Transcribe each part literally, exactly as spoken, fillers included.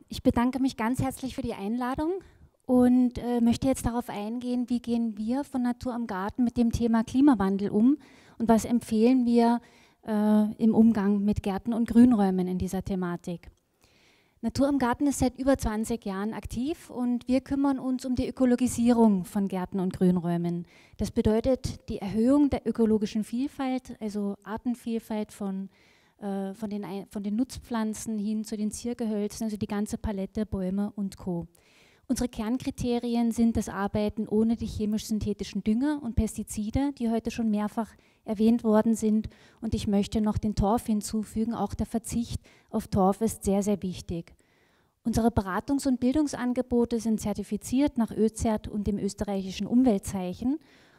Ich bedanke mich ganz herzlich für die Einladung und äh, möchte jetzt darauf eingehen, wie gehen wir von Natur am Garten mit dem Thema Klimawandel um und was empfehlen wir äh, im Umgang mit Gärten und Grünräumen in dieser Thematik. Natur am Garten ist seit über zwanzig Jahren aktiv und wir kümmern uns um die Ökologisierung von Gärten und Grünräumen. Das bedeutet die Erhöhung der ökologischen Vielfalt, also Artenvielfalt von Von den, von den Nutzpflanzen hin zu den Ziergehölzen, also die ganze Palette, Bäume und Co. Unsere Kernkriterien sind das Arbeiten ohne die chemisch-synthetischen Dünger und Pestizide, die heute schon mehrfach erwähnt worden sind. Und ich möchte noch den Torf hinzufügen, auch der Verzicht auf Torf ist sehr, sehr wichtig. Unsere Beratungs- und Bildungsangebote sind zertifiziert nach ÖZERT und dem österreichischen Umweltzeichen.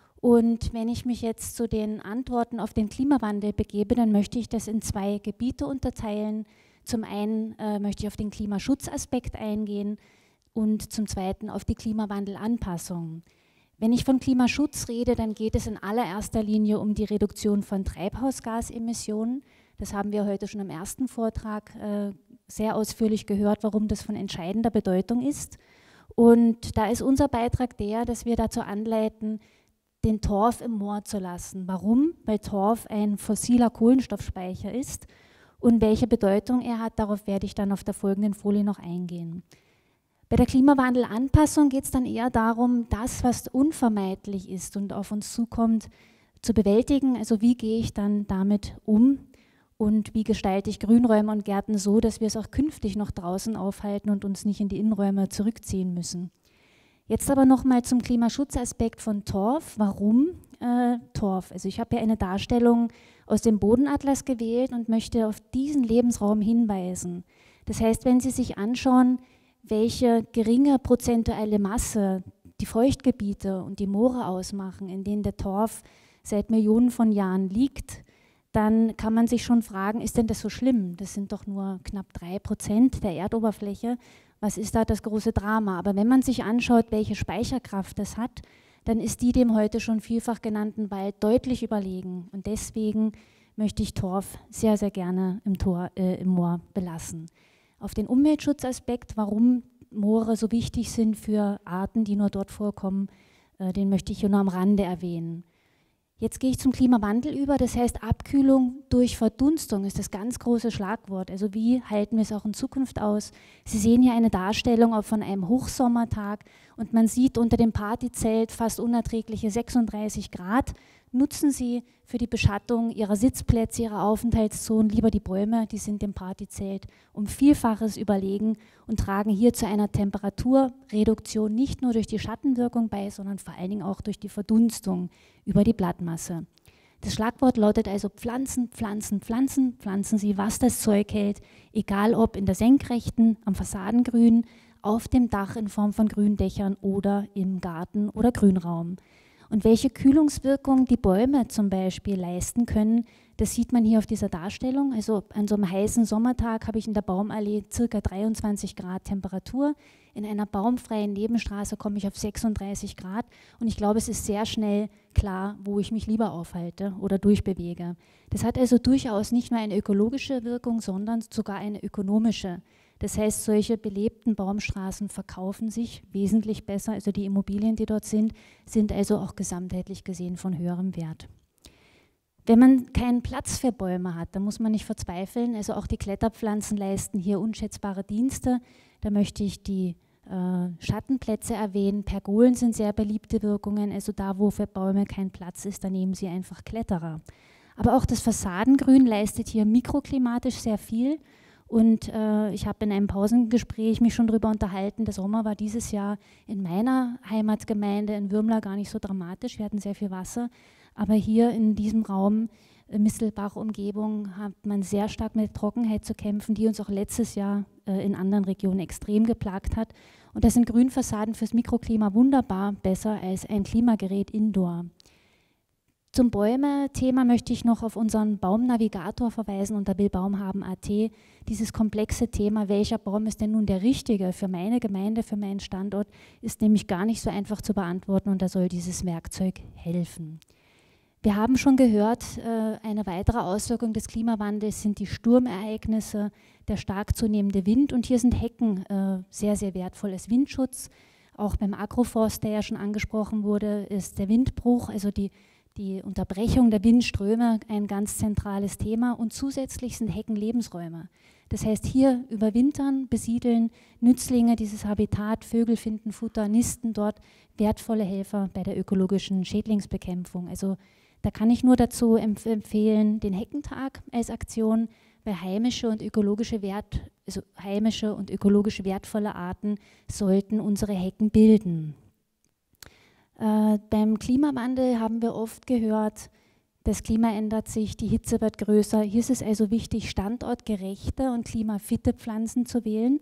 Und wenn ich mich jetzt zu den Antworten auf den Klimawandel begebe, dann möchte ich das in zwei Gebiete unterteilen. Zum einen äh, möchte ich auf den Klimaschutzaspekt eingehen und zum zweiten auf die Klimawandelanpassung. Wenn ich von Klimaschutz rede, dann geht es in allererster Linie um die Reduktion von Treibhausgasemissionen. Das haben wir heute schon im ersten Vortrag äh, sehr ausführlich gehört, warum das von entscheidender Bedeutung ist. Und da ist unser Beitrag der, dass wir dazu anleiten, den Torf im Moor zu lassen. Warum? Weil Torf ein fossiler Kohlenstoffspeicher ist und welche Bedeutung er hat, darauf werde ich dann auf der folgenden Folie noch eingehen. Bei der Klimawandelanpassung geht es dann eher darum, das, was unvermeidlich ist und auf uns zukommt, zu bewältigen. Also wie gehe ich dann damit um und wie gestalte ich Grünräume und Gärten so, dass wir es auch künftig noch draußen aufhalten und uns nicht in die Innenräume zurückziehen müssen. Jetzt aber nochmal zum Klimaschutzaspekt von Torf. Warum äh, Torf? Also ich habe hier eine Darstellung aus dem Bodenatlas gewählt und möchte auf diesen Lebensraum hinweisen. Das heißt, wenn Sie sich anschauen, welche geringe prozentuelle Masse die Feuchtgebiete und die Moore ausmachen, in denen der Torf seit Millionen von Jahren liegt, dann kann man sich schon fragen, ist denn das so schlimm? Das sind doch nur knapp drei Prozent der Erdoberfläche. Was ist da das große Drama? Aber wenn man sich anschaut, welche Speicherkraft das hat, dann ist die dem heute schon vielfach genannten Wald deutlich überlegen. Und deswegen möchte ich Torf sehr, sehr gerne im, Tor, äh, im Moor belassen. Auf den Umweltschutzaspekt, warum Moore so wichtig sind für Arten, die nur dort vorkommen, äh, den möchte ich hier nur am Rande erwähnen. Jetzt gehe ich zum Klimawandel über, das heißt Abkühlung durch Verdunstung ist das ganz große Schlagwort. Also wie halten wir es auch in Zukunft aus? Sie sehen hier eine Darstellung von einem Hochsommertag und man sieht unter dem Partyzelt fast unerträgliche sechsunddreißig Grad. Nutzen Sie für die Beschattung Ihrer Sitzplätze, Ihrer Aufenthaltszonen lieber die Bäume, die sind dem Partyzelt um Vielfaches überlegen und tragen hier zu einer Temperaturreduktion nicht nur durch die Schattenwirkung bei, sondern vor allen Dingen auch durch die Verdunstung über die Blattmasse. Das Schlagwort lautet also Pflanzen, Pflanzen, Pflanzen, pflanzen Sie, was das Zeug hält, egal ob in der Senkrechten, am Fassadengrün, auf dem Dach in Form von Gründächern oder im Garten oder Grünraum. Und welche Kühlungswirkung die Bäume zum Beispiel leisten können, das sieht man hier auf dieser Darstellung. Also an so einem heißen Sommertag habe ich in der Baumallee ca. dreiundzwanzig Grad Temperatur. In einer baumfreien Nebenstraße komme ich auf sechsunddreißig Grad. Und ich glaube, es ist sehr schnell klar, wo ich mich lieber aufhalte oder durchbewege. Das hat also durchaus nicht nur eine ökologische Wirkung, sondern sogar eine ökonomische. Das heißt, solche belebten Baumstraßen verkaufen sich wesentlich besser, also die Immobilien, die dort sind, sind also auch gesamtheitlich gesehen von höherem Wert. Wenn man keinen Platz für Bäume hat, dann muss man nicht verzweifeln, also auch die Kletterpflanzen leisten hier unschätzbare Dienste. Da möchte ich die äh, Schattenplätze erwähnen, Pergolen sind sehr beliebte Wirkungen, also da, wo für Bäume kein Platz ist, da nehmen sie einfach Kletterer. Aber auch das Fassadengrün leistet hier mikroklimatisch sehr viel. Und äh, ich habe in einem Pausengespräch mich schon darüber unterhalten, der Sommer war dieses Jahr in meiner Heimatgemeinde in Würmla gar nicht so dramatisch, wir hatten sehr viel Wasser, aber hier in diesem Raum, äh, Mistelbach-Umgebung, hat man sehr stark mit Trockenheit zu kämpfen, die uns auch letztes Jahr äh, in anderen Regionen extrem geplagt hat. Und da sind Grünfassaden fürs Mikroklima wunderbar besser als ein Klimagerät indoor. Zum Bäume-Thema möchte ich noch auf unseren Baumnavigator verweisen unter willbaumhaben punkt a t. Dieses komplexe Thema, welcher Baum ist denn nun der richtige für meine Gemeinde, für meinen Standort, ist nämlich gar nicht so einfach zu beantworten und da soll dieses Werkzeug helfen. Wir haben schon gehört, eine weitere Auswirkung des Klimawandels sind die Sturmereignisse, der stark zunehmende Wind, und hier sind Hecken sehr, sehr wertvoll als Windschutz. Auch beim Agroforst, der ja schon angesprochen wurde, ist der Windbruch, also die, die Unterbrechung der Windströme, ein ganz zentrales Thema, und zusätzlich sind Hecken Lebensräume. Das heißt, hier überwintern, besiedeln Nützlinge dieses Habitat, Vögel finden Futter, nisten dort, wertvolle Helfer bei der ökologischen Schädlingsbekämpfung. Also da kann ich nur dazu empf empfehlen, den Heckentag als Aktion, weil heimische und ökologische Wert, also heimische und ökologisch wertvolle Arten sollten unsere Hecken bilden. Äh, beim Klimawandel haben wir oft gehört, das Klima ändert sich, die Hitze wird größer. Hier ist es also wichtig, standortgerechte und klimafitte Pflanzen zu wählen.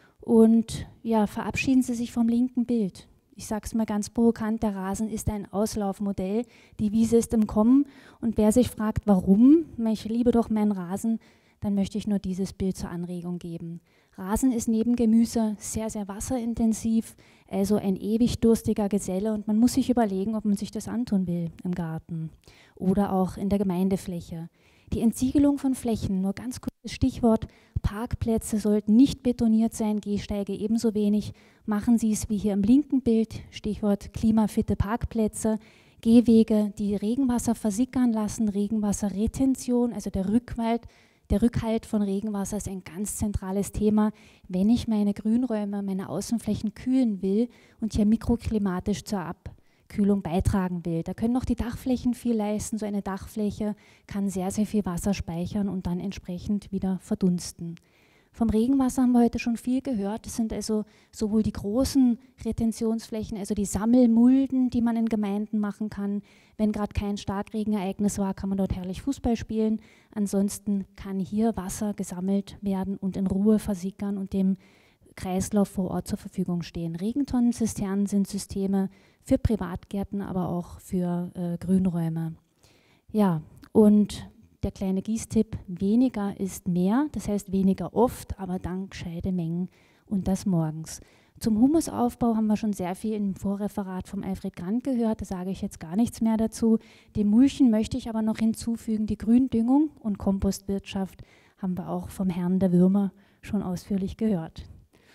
Und ja, verabschieden Sie sich vom linken Bild. Ich sage es mal ganz provokant, der Rasen ist ein Auslaufmodell, die Wiese ist im Kommen, und wer sich fragt, warum, ich liebe doch meinen Rasen, dann möchte ich nur dieses Bild zur Anregung geben. Rasen ist neben Gemüse sehr, sehr wasserintensiv, also ein ewig durstiger Geselle, und man muss sich überlegen, ob man sich das antun will im Garten oder auch in der Gemeindefläche. Die Entsiegelung von Flächen, nur ganz kurzes Stichwort, Parkplätze sollten nicht betoniert sein, Gehsteige ebenso wenig. Machen Sie es wie hier im linken Bild, Stichwort klimafitte Parkplätze, Gehwege, die Regenwasser versickern lassen, Regenwasserretention, also der Rückhalt, der Rückhalt von Regenwasser ist ein ganz zentrales Thema, wenn ich meine Grünräume, meine Außenflächen kühlen will und hier mikroklimatisch zur Abkühlung beitragen will. Da können auch die Dachflächen viel leisten. So eine Dachfläche kann sehr, sehr viel Wasser speichern und dann entsprechend wieder verdunsten. Vom Regenwasser haben wir heute schon viel gehört. Das sind also sowohl die großen Retentionsflächen, also die Sammelmulden, die man in Gemeinden machen kann. Wenn gerade kein Starkregenereignis war, kann man dort herrlich Fußball spielen. Ansonsten kann hier Wasser gesammelt werden und in Ruhe versickern und dem Kreislauf vor Ort zur Verfügung stehen. Regentonnenzisternen sind Systeme für Privatgärten, aber auch für äh, Grünräume. Ja, und der kleine Gießtipp, weniger ist mehr, das heißt weniger oft, aber dann gescheite Mengen und das morgens. Zum Humusaufbau haben wir schon sehr viel im Vorreferat vom Alfred Grant gehört, da sage ich jetzt gar nichts mehr dazu. Dem Mulchen möchte ich aber noch hinzufügen, die Gründüngung und Kompostwirtschaft haben wir auch vom Herrn der Würmer schon ausführlich gehört.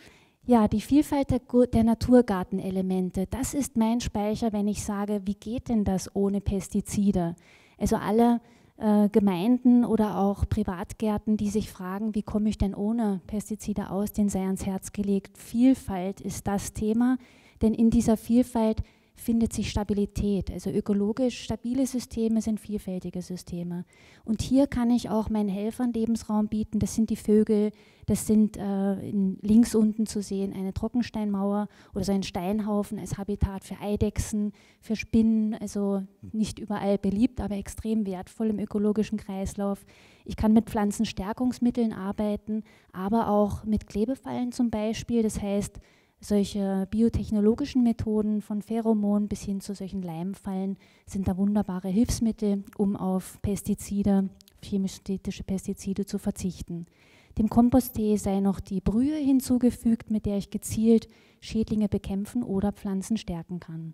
Ja, die Vielfalt der, der Naturgartenelemente, das ist mein Speicher, wenn ich sage, wie geht denn das ohne Pestizide? Also alle äh, Gemeinden oder auch Privatgärten, die sich fragen, wie komme ich denn ohne Pestizide aus, denen sei ans Herz gelegt. Vielfalt ist das Thema, denn in dieser Vielfalt findet sich Stabilität. Also ökologisch stabile Systeme sind vielfältige Systeme. Und hier kann ich auch meinen Helfern Lebensraum bieten. Das sind die Vögel, das sind äh, in, links unten zu sehen eine Trockensteinmauer oder so ein Steinhaufen als Habitat für Eidechsen, für Spinnen, also nicht überall beliebt, aber extrem wertvoll im ökologischen Kreislauf. Ich kann mit Pflanzenstärkungsmitteln arbeiten, aber auch mit Klebefallen zum Beispiel. Das heißt, solche biotechnologischen Methoden von Pheromonen bis hin zu solchen Leimfallen sind da wunderbare Hilfsmittel, um auf Pestizide, chemisch-synthetische Pestizide zu verzichten. Dem Komposttee sei noch die Brühe hinzugefügt, mit der ich gezielt Schädlinge bekämpfen oder Pflanzen stärken kann.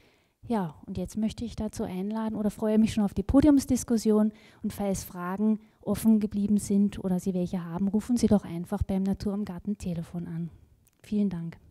Ja, und jetzt möchte ich dazu einladen oder freue mich schon auf die Podiumsdiskussion, und falls Fragen offen geblieben sind oder Sie welche haben, rufen Sie doch einfach beim Natur im Garten Telefon an. Vielen Dank.